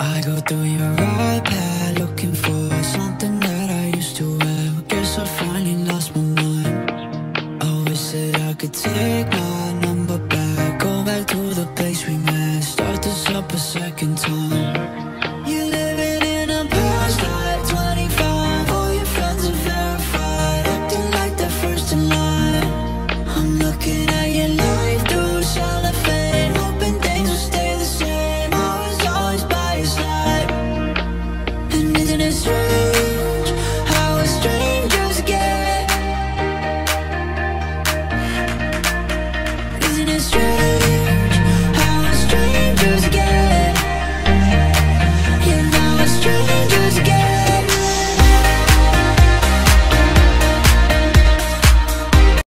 I go through your iPad looking for something that I used to have. Guess I finally lost my mind. I wish that I could take my number back, go back to the place we met, start this up a second time.